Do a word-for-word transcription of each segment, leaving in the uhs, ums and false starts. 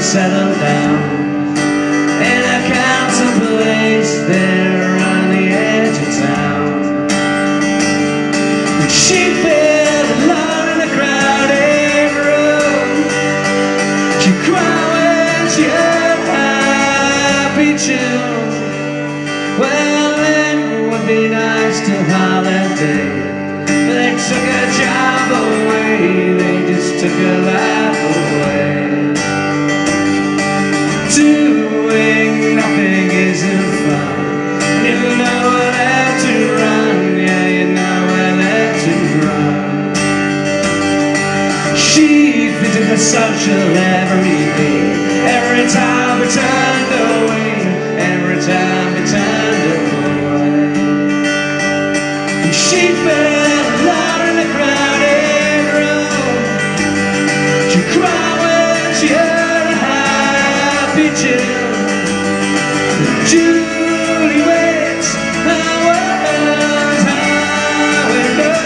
settle down in a council place there on the edge of town. She fell alone in a crowded room. She cried when she heard happy tune. Well, it would be nice to holiday, but they took her job away. They just took her life away. Doing nothing isn't fun. You know where to run, yeah, you know where to run. She visited the social every day, every time we turned away, every time we turned away. And she fell alone in the crowded room. She cried when she heard a happy tune. Julie waits hours high window.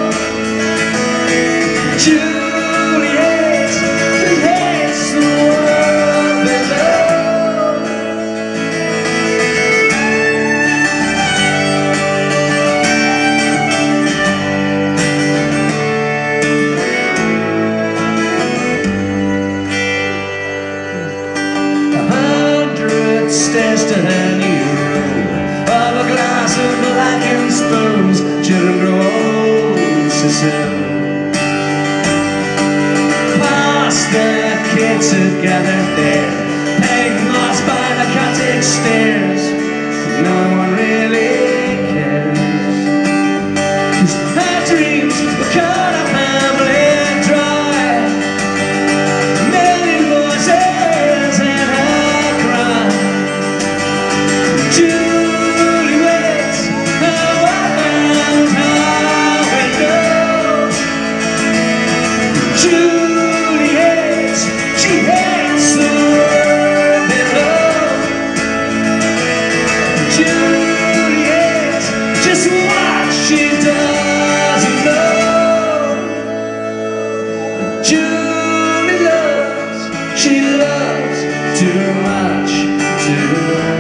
Juliet hates the world below. A hundred stairs to her new room, of a glass of blackened spoons. Children grow old so soon. Past the kids who gathered there, pegged moss by the cottage stairs. No one really cares, 'cause her dreams were cut up and bled dry. A million voices in her cry. Julie waits hours high window. Juliet, she hates the world below. Juliet, just what she doesn't know. Julie loves, she loves too much, too much.